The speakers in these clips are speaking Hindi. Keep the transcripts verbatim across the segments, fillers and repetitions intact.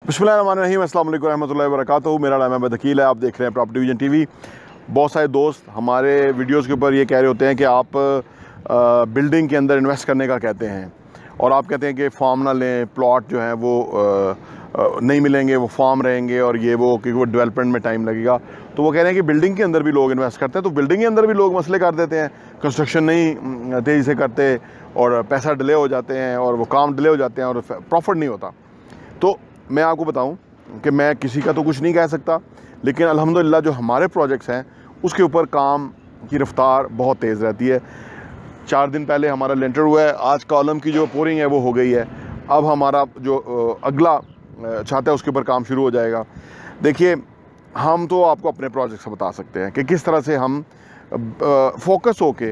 बिस्मिल्लाहिर्रहमानिर्रहीम, अस्सलाम वालेकुम रहमतुल्लाहि व बरकातुहू। मेरा नाम है वकील है, आप देख रहे हैं प्रॉपर्टी विजन टीवी। बहुत सारे दोस्त हमारे वीडियोस के ऊपर ये कह रहे होते हैं कि आप आ, बिल्डिंग के अंदर इन्वेस्ट करने का कहते हैं और आप कहते हैं कि फार्म ना लें, प्लॉट जो है वो आ, आ, नहीं मिलेंगे, वो फार्म रहेंगे और ये वो कि वो डेवलपमेंट में टाइम लगेगा। तो वो कह रहे हैं कि बिल्डिंग के अंदर भी लोग इन्वेस्ट करते हैं, तो बिल्डिंग के अंदर भी लोग मसले कर देते हैं, कंस्ट्रक्शन नहीं तेज़ी से करते और पैसा डिले हो जाते हैं और वो काम डिले हो जाते हैं और प्रॉफिट नहीं होता। तो मैं आपको बताऊं कि मैं किसी का तो कुछ नहीं कह सकता, लेकिन अल्हम्दुलिल्लाह जो हमारे प्रोजेक्ट्स हैं उसके ऊपर काम की रफ्तार बहुत तेज़ रहती है। चार दिन पहले हमारा लेंटर हुआ है, आज कॉलम की जो पोरिंग है वो हो गई है। अब हमारा जो अगला छत है उसके ऊपर काम शुरू हो जाएगा। देखिए, हम तो आपको अपने प्रोजेक्ट्स बता सकते हैं कि किस तरह से हम फोकस होके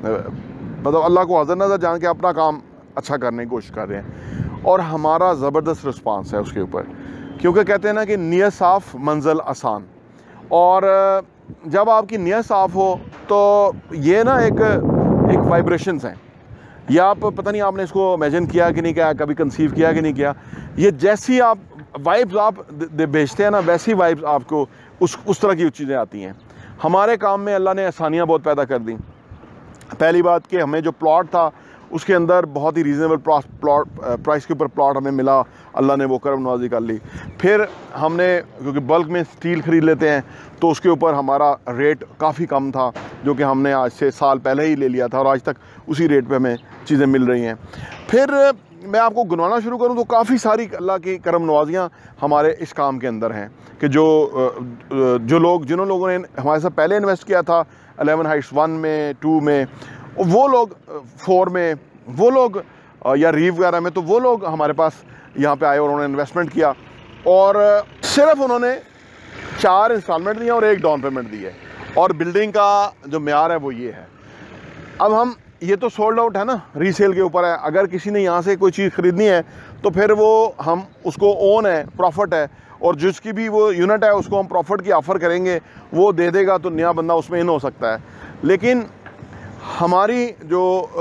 मतलब अल्लाह को हज़र नज़र जान के अपना काम अच्छा करने की कोशिश कर रहे हैं और हमारा ज़बरदस्त रिस्पांस है उसके ऊपर, क्योंकि कहते हैं ना कि नियत साफ़ मंजिल आसान। और जब आपकी नियत साफ़ हो तो ये ना एक एक वाइब्रेशंस हैं, या आप पता नहीं आपने इसको इमेजिन किया कि नहीं किया, कभी कंसीव किया कि नहीं किया। ये जैसी आप वाइब्स आप भेजते हैं ना, वैसी वाइब्स आपको उस उस तरह की चीज़ें आती हैं। हमारे काम में अल्लाह ने आसानियाँ बहुत पैदा कर दी। पहली बात कि हमें जो प्लॉट था उसके अंदर बहुत ही रीज़नेबल प्लॉट प्राइस के ऊपर प्लॉट हमें मिला, अल्लाह ने वो करम नवाजी कर ली। फिर हमने क्योंकि बल्क में स्टील ख़रीद लेते हैं तो उसके ऊपर हमारा रेट काफ़ी कम था, जो कि हमने आज से साल पहले ही ले लिया था और आज तक उसी रेट पे हमें चीज़ें मिल रही हैं। फिर मैं आपको गिनवाना शुरू करूँ तो काफ़ी सारी अल्लाह की करम नवाजियाँ हमारे इस काम के अंदर हैं कि जो जो लोग जिन लोगों ने हमारे साथ पहले इन्वेस्ट किया था एलेवन हाइट्स वन में, टू में, वो लोग फोर में, वो लोग या रीव वगैरह में, तो वो लोग हमारे पास यहाँ पे आए और उन्होंने इन्वेस्टमेंट किया और सिर्फ उन्होंने चार इंस्टॉलमेंट दिए और एक डाउन पेमेंट दी है। और बिल्डिंग का जो म्यार है वो ये है। अब हम ये तो सोल्ड आउट है ना, रीसेल के ऊपर है। अगर किसी ने यहाँ से कोई चीज़ ख़रीदनी है तो फिर वो हम उसको ओन है, प्रॉफिट है, और जिसकी भी वो यूनिट है उसको हम प्रॉफिट की ऑफ़र करेंगे, वो दे देगा तो नया बंदा उसमें इन हो सकता है। लेकिन हमारी जो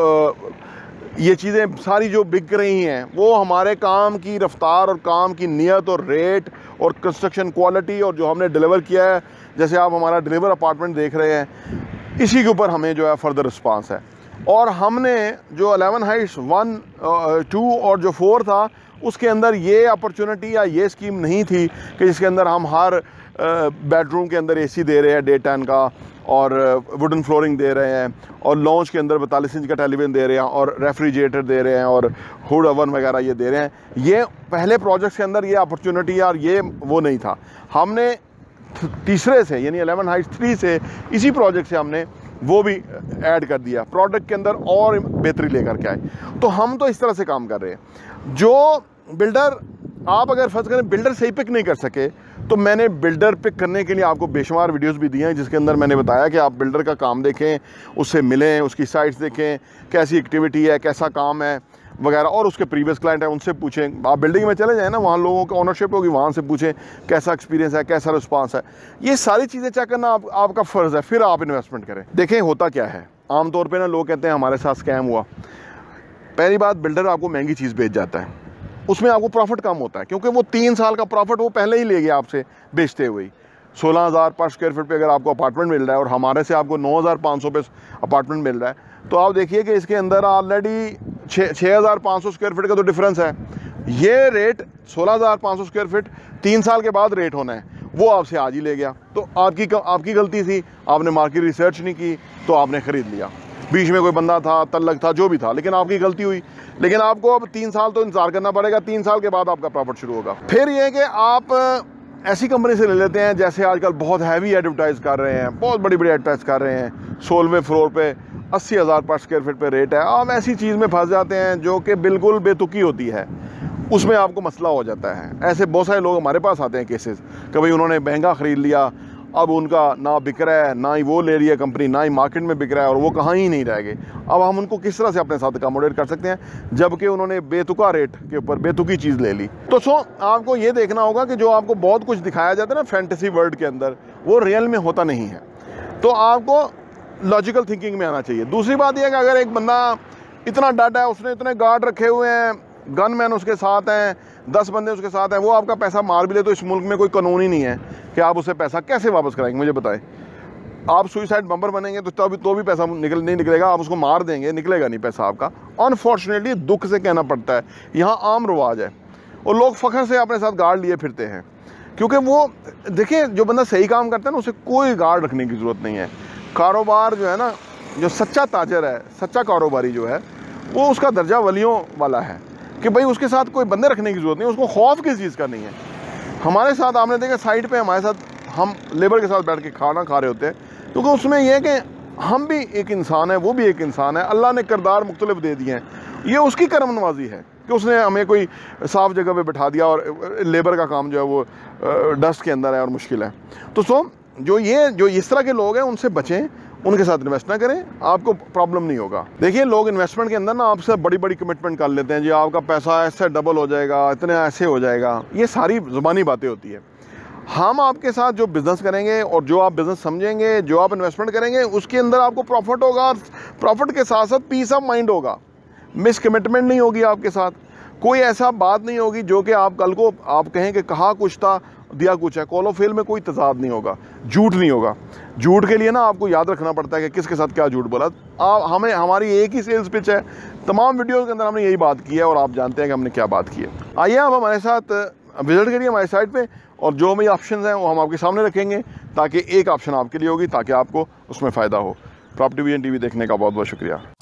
ये चीज़ें सारी जो बिक रही हैं वो हमारे काम की रफ्तार और काम की नियत और रेट और कंस्ट्रक्शन क्वालिटी और जो हमने डिलीवर किया है, जैसे आप हमारा डिलीवर अपार्टमेंट देख रहे हैं, इसी के ऊपर हमें जो है फर्दर रिस्पांस है। और हमने जो एलेवन हाइट्स वन, टू और जो फोर था उसके अंदर ये अपॉर्चुनिटी या ये स्कीम नहीं थी कि जिसके अंदर हम हर बेडरूम के अंदर एसी दे रहे हैं डे टेन का और वुडन फ्लोरिंग दे रहे हैं और लॉन्च के अंदर बतालीस इंच का टेलीविज़न दे रहे हैं और रेफ्रिजरेटर दे रहे हैं और हुड ओवन वगैरह ये दे रहे हैं। ये पहले प्रोजेक्ट्स के अंदर ये अपॉर्चुनिटी और ये वो नहीं था। हमने तीसरे से यानी एलेवन हाइट्स थ्री से इसी प्रोजेक्ट से हमने वो भी ऐड कर दिया, प्रोडक्ट के अंदर और बेहतरी लेकर के आए। तो हम तो इस तरह से काम कर रहे हैं। जो बिल्डर आप अगर फर्ज करें बिल्डर सही पिक नहीं कर सके, तो मैंने बिल्डर पिक करने के लिए आपको बेशुमार वीडियोस भी दिए हैं, जिसके अंदर मैंने बताया कि आप बिल्डर का काम देखें, उससे मिलें, उसकी साइट्स देखें, कैसी एक्टिविटी है, कैसा काम है वगैरह, और उसके प्रीवियस क्लाइंट हैं उनसे पूछें। आप बिल्डिंग में चले जाएँ ना, वहाँ लोगों का ओनरशिप होगी, वहाँ से पूछें कैसा एक्सपीरियंस है, कैसा रिस्पांस है। ये सारी चीज़ें चेक करना आप, आपका फ़र्ज़ है, फिर आप इन्वेस्टमेंट करें। देखें होता क्या है, आमतौर पर ना लोग कहते हैं हमारे साथ स्कैम हुआ। पहली बात, बिल्डर आपको महंगी चीज़ बेच जाता है, उसमें आपको प्रॉफिट कम होता है, क्योंकि वो तीन साल का प्रॉफिट वो पहले ही ले गया आपसे बेचते हुए। सोलह हज़ार पर स्क्वायर फीट पे अगर आपको अपार्टमेंट मिल रहा है और हमारे से आपको नौ हज़ार पाँच सौ पे अपार्टमेंट मिल रहा है, तो आप देखिए कि इसके अंदर ऑलरेडी छः छः हज़ार पाँच सौ स्क्वायर फीट का तो डिफरेंस है। ये रेट सोलह हज़ार पाँच सौ स्क्वायर फीट तीन साल के बाद रेट होना है, वो आपसे आज ही ले गया। तो आपकी आपकी गलती थी, आपने मार्केट रिसर्च नहीं की तो आपने ख़रीद लिया। बीच में कोई बंदा था, तल्लक था, जो भी था, लेकिन आपकी गलती हुई। लेकिन आपको अब तीन साल तो इंतजार करना पड़ेगा, तीन साल के बाद आपका प्रॉफिट शुरू होगा। फिर ये कि आप ऐसी कंपनी से ले लेते हैं जैसे आजकल बहुत हैवी एडवर्टाइज कर रहे हैं, बहुत बड़ी बड़ी एडवर्टाइज कर रहे हैं, सोलहवें फ्लोर पे अस्सी हज़ार पर स्क्वायर फीट पे रेट है। आप ऐसी चीज़ में फंस जाते हैं जो कि बिल्कुल बेतुकी होती है, उसमें आपको मसला हो जाता है। ऐसे बहुत सारे लोग हमारे पास आते हैं केसेस कि भाई उन्होंने महंगा ख़रीद लिया, अब उनका ना बिक रहा है, ना ही वो ले रही है कंपनी, ना ही मार्केट में बिक रहा है और वो कहाँ ही नहीं रह गए। अब हम उनको किस तरह से अपने साथ अकोमोडेट कर सकते हैं जबकि उन्होंने बेतुका रेट के ऊपर बेतुकी चीज़ ले ली। तो सो आपको ये देखना होगा कि जो आपको बहुत कुछ दिखाया जाता है ना फैंटेसी वर्ल्ड के अंदर, वो रियल में होता नहीं है। तो आपको लॉजिकल थिंकिंग में आना चाहिए। दूसरी बात यह है कि अगर एक बंदा इतना डट है, उसने इतने गार्ड रखे हुए हैं, गन मैन उसके साथ हैं, दस बंदे उसके साथ हैं, वो आपका पैसा मार भी ले तो इस मुल्क में कोई कानून ही नहीं है कि आप उसे पैसा कैसे वापस कराएंगे, मुझे बताएं। आप सुइसाइड बम्पर बनेंगे तो तब तो भी पैसा निकल नहीं निकलेगा, आप उसको मार देंगे, निकलेगा नहीं पैसा आपका। अनफॉर्चुनेटली दुख से कहना पड़ता है, यहाँ आम रिवाज है और लोग फ़ख्र से अपने साथ गार्ड लिए फिरते हैं, क्योंकि वो देखिए जो बंदा सही काम करता है ना उसे कोई गार्ड रखने की ज़रूरत नहीं है। कारोबार जो है ना, जो सच्चा ताजर है, सच्चा कारोबारी जो है, वो उसका दर्जा वलियों वाला है कि भाई उसके साथ कोई बंदे रखने की ज़रूरत नहीं, उसको खौफ किस चीज़ का नहीं है। हमारे साथ आपने देखा साइड पे हमारे साथ हम लेबर के साथ बैठ के खाना खा रहे होते हैं, क्योंकि उसमें यह है कि हम भी एक इंसान है, वो भी एक इंसान है, अल्लाह ने किरदार मुख्तलिफ दे दिए हैं। ये उसकी करम नवाजी है कि उसने हमें कोई साफ़ जगह पे बिठा दिया और लेबर का काम जो है वो डस्ट के अंदर है और मुश्किल है। तो सो जो ये जो इस तरह के लोग हैं उनसे बचें, उनके साथ इन्वेस्ट ना करें, आपको प्रॉब्लम नहीं होगा। देखिए लोग इन्वेस्टमेंट के अंदर ना आपसे बड़ी बड़ी कमिटमेंट कर लेते हैं, जी आपका पैसा ऐसे डबल हो जाएगा, इतने ऐसे हो जाएगा, ये सारी ज़ुबानी बातें होती है। हम आपके साथ जो बिज़नेस करेंगे और जो आप बिज़नेस समझेंगे, जो आप इन्वेस्टमेंट करेंगे, उसके अंदर आपको प्रॉफिट होगा, प्रॉफिट के साथ साथ पीस ऑफ माइंड होगा, मिस कमिटमेंट नहीं होगी आपके साथ, कोई ऐसा बात नहीं होगी जो कि आप कल को आप कहें कि कहा कुछ था दिया कुछ है। कॉल ऑफ फेल में कोई तजाद नहीं होगा, झूठ नहीं होगा। झूठ के लिए ना आपको याद रखना पड़ता है कि किसके साथ क्या झूठ बोला। आप हमें हमारी एक ही सेल्स पिच है, तमाम वीडियोज़ के अंदर हमने यही बात की है और आप जानते हैं कि हमने क्या बात की है। आइए आप हमारे साथ विजिट करिए हमारी साइट पे और जो हमें ऑप्शन हैं वो हम आपके सामने रखेंगे, ताकि एक ऑप्शन आपके लिए होगी, ताकि आपको उसमें फ़ायदा हो। प्रॉपर्टी विजन टीवी देखने का बहुत बहुत शुक्रिया।